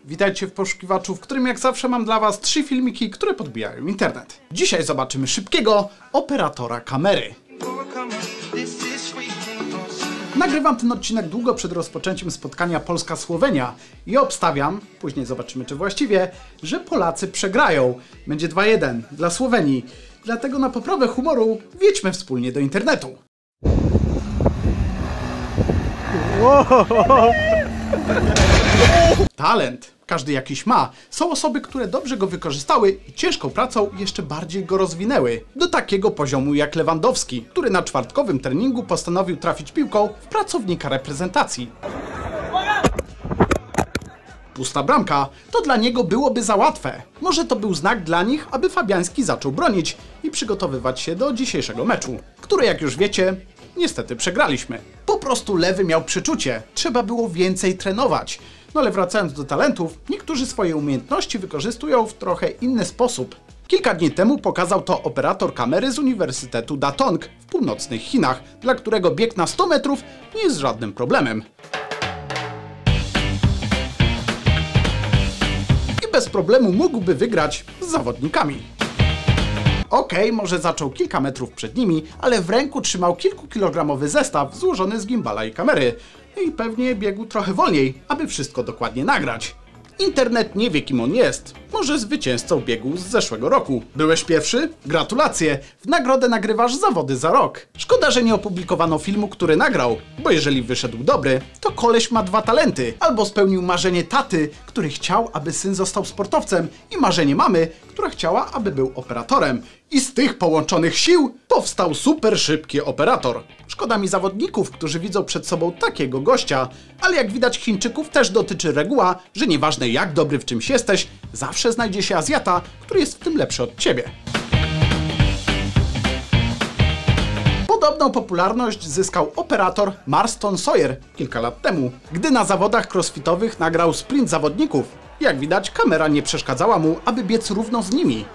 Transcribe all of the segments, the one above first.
Witajcie w poszukiwaczu, w którym jak zawsze mam dla Was 3 filmiki, które podbijają internet. Dzisiaj zobaczymy szybkiego operatora kamery. Nagrywam ten odcinek długo przed rozpoczęciem spotkania Polska-Słowenia i obstawiam, później zobaczymy czy właściwie, że Polacy przegrają. Będzie 2-1 dla Słowenii. Dlatego na poprawę humoru wjedźmy wspólnie do internetu. Talent, każdy jakiś ma. Są osoby, które dobrze go wykorzystały i ciężką pracą jeszcze bardziej go rozwinęły. Do takiego poziomu jak Lewandowski, który na czwartkowym treningu postanowił trafić piłką w pracownika reprezentacji. Pusta bramka, to dla niego byłoby za łatwe. Może to był znak dla nich, aby Fabiański zaczął bronić i przygotowywać się do dzisiejszego meczu, który jak już wiecie, niestety przegraliśmy. Po prostu Lewy miał przeczucie, trzeba było więcej trenować. No ale wracając do talentów, niektórzy swoje umiejętności wykorzystują w trochę inny sposób. Kilka dni temu pokazał to operator kamery z Uniwersytetu Datong w północnych Chinach, dla którego bieg na 100 metrów nie jest żadnym problemem. I bez problemu mógłby wygrać z zawodnikami. Okej, może zaczął kilka metrów przed nimi, ale w ręku trzymał kilkukilogramowy zestaw złożony z gimbala i kamery. I pewnie biegł trochę wolniej, aby wszystko dokładnie nagrać. Internet nie wie, kim on jest. Może zwycięzcą biegu z zeszłego roku. Byłeś pierwszy? Gratulacje! W nagrodę nagrywasz zawody za rok. Szkoda, że nie opublikowano filmu, który nagrał, bo jeżeli wyszedł dobry, to koleś ma 2 talenty. Albo spełnił marzenie taty, który chciał, aby syn został sportowcem, i marzenie mamy, która chciała, aby był operatorem. I z tych połączonych sił powstał super szybki operator. Szkoda mi zawodników, którzy widzą przed sobą takiego gościa. Ale jak widać, Chińczyków też dotyczy reguła, że nieważne jak dobry w czymś jesteś, zawsze znajdzie się Azjata, który jest w tym lepszy od ciebie. Podobną popularność zyskał operator Marston Sawyer kilka lat temu, gdy na zawodach crossfitowych nagrał sprint zawodników. Jak widać, kamera nie przeszkadzała mu, aby biec równo z nimi.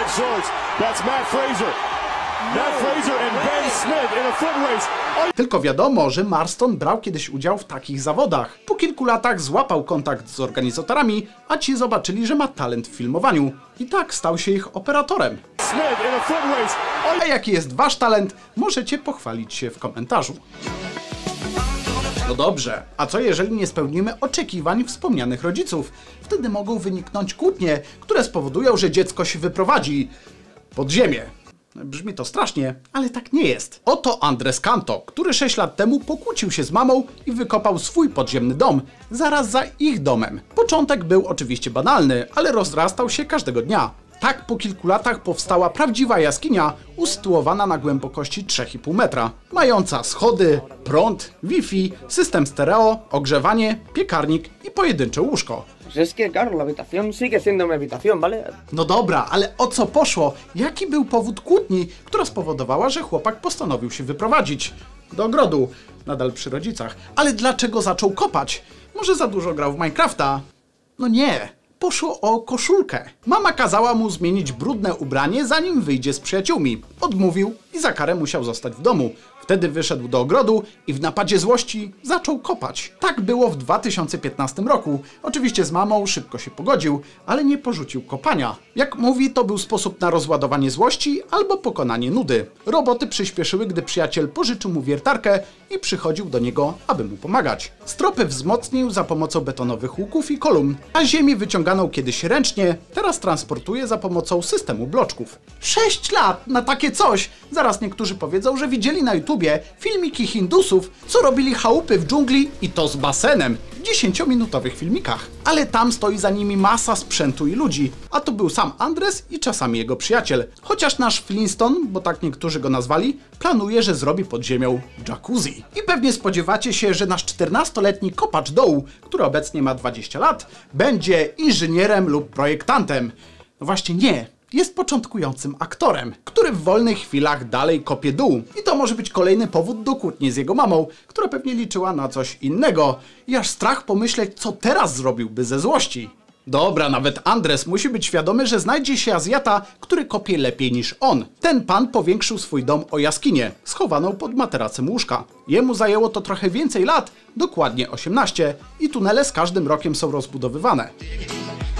Tylko wiadomo, że Marston brał kiedyś udział w takich zawodach. Po kilku latach złapał kontakt z organizatorami, a ci zobaczyli, że ma talent w filmowaniu. I tak stał się ich operatorem. A jaki jest wasz talent? Możecie pochwalić się w komentarzu. No dobrze, a co jeżeli nie spełnimy oczekiwań wspomnianych rodziców? Wtedy mogą wyniknąć kłótnie, które spowodują, że dziecko się wyprowadzi pod ziemię. Brzmi to strasznie, ale tak nie jest. Oto Andres Canto, który 6 lat temu pokłócił się z mamą i wykopał swój podziemny dom, zaraz za ich domem. Początek był oczywiście banalny, ale rozrastał się każdego dnia. Tak po kilku latach powstała prawdziwa jaskinia usytuowana na głębokości 3,5 metra, mająca schody, prąd, Wi-Fi, system stereo, ogrzewanie, piekarnik i pojedyncze łóżko. Es que claro, la habitación sigue siendo mi habitación, ¿vale? No dobra, ale o co poszło? Jaki był powód kłótni, która spowodowała, że chłopak postanowił się wyprowadzić do ogrodu, nadal przy rodzicach? Ale dlaczego zaczął kopać? Może za dużo grał w Minecrafta? No nie. Poszło o koszulkę. Mama kazała mu zmienić brudne ubranie, zanim wyjdzie z przyjaciółmi. Odmówił i za karę musiał zostać w domu. Wtedy wyszedł do ogrodu i w napadzie złości zaczął kopać. Tak było w 2015 roku. Oczywiście z mamą szybko się pogodził, ale nie porzucił kopania. Jak mówi, to był sposób na rozładowanie złości albo pokonanie nudy. Roboty przyspieszyły, gdy przyjaciel pożyczył mu wiertarkę i przychodził do niego, aby mu pomagać. Stropy wzmocnił za pomocą betonowych łuków i kolumn, a ziemię wyciąganą kiedyś ręcznie, teraz transportuje za pomocą systemu bloczków. 6 lat na takie coś! Zaraz niektórzy powiedzą, że widzieli na YouTubie filmiki Hindusów, co robili chałupy w dżungli i to z basenem w 10-minutowych filmikach. Ale tam stoi za nimi masa sprzętu i ludzi, a to był sam Andres i czasami jego przyjaciel. Chociaż nasz Flintstone, bo tak niektórzy go nazwali, planuje, że zrobi pod ziemią jacuzzi. I pewnie spodziewacie się, że nasz 14-letni kopacz dołu, który obecnie ma 20 lat, będzie inżynierem lub projektantem. No właśnie nie. Jest początkującym aktorem, który w wolnych chwilach dalej kopie dół. I to może być kolejny powód do kłótni z jego mamą, która pewnie liczyła na coś innego. I aż strach pomyśleć, co teraz zrobiłby ze złości. Dobra, nawet Andres musi być świadomy, że znajdzie się Azjata, który kopie lepiej niż on. Ten pan powiększył swój dom o jaskinię, schowaną pod materacem łóżka. Jemu zajęło to trochę więcej lat, dokładnie 18, i tunele z każdym rokiem są rozbudowywane.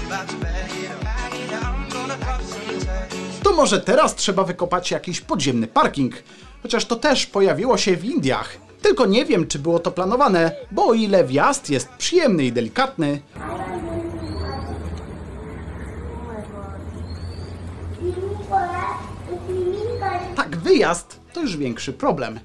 To może teraz trzeba wykopać jakiś podziemny parking, chociaż to też pojawiło się w Indiach. Tylko nie wiem, czy było to planowane, bo o ile wjazd jest przyjemny i delikatny, tak wyjazd to już większy problem.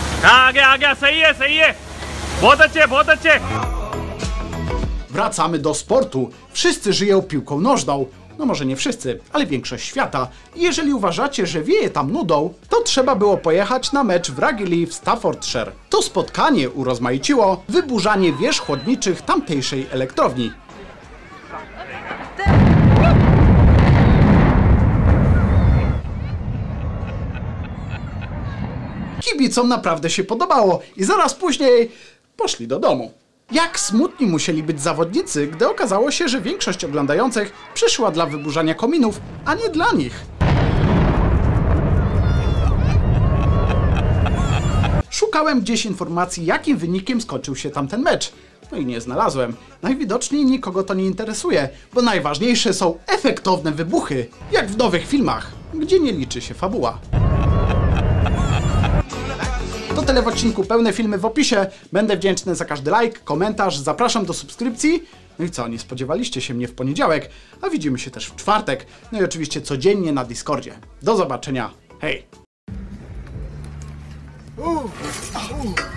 Wracamy do sportu. Wszyscy żyją piłką nożną. No może nie wszyscy, ale większość świata. I jeżeli uważacie, że wieje tam nudą, to trzeba było pojechać na mecz w Wraggley w Staffordshire. To spotkanie urozmaiciło wyburzanie wież chłodniczych tamtejszej elektrowni. Kibicom naprawdę się podobało i zaraz później poszli do domu. Jak smutni musieli być zawodnicy, gdy okazało się, że większość oglądających przyszła dla wyburzania kominów, a nie dla nich. Szukałem gdzieś informacji, jakim wynikiem skończył się tamten mecz. No i nie znalazłem. Najwidoczniej nikogo to nie interesuje, bo najważniejsze są efektowne wybuchy, jak w nowych filmach, gdzie nie liczy się fabuła. To tyle w odcinku, pełne filmy w opisie. Będę wdzięczny za każdy like, komentarz, zapraszam do subskrypcji. No i co, nie spodziewaliście się mnie w poniedziałek, a widzimy się też w czwartek. No i oczywiście codziennie na Discordzie. Do zobaczenia, hej!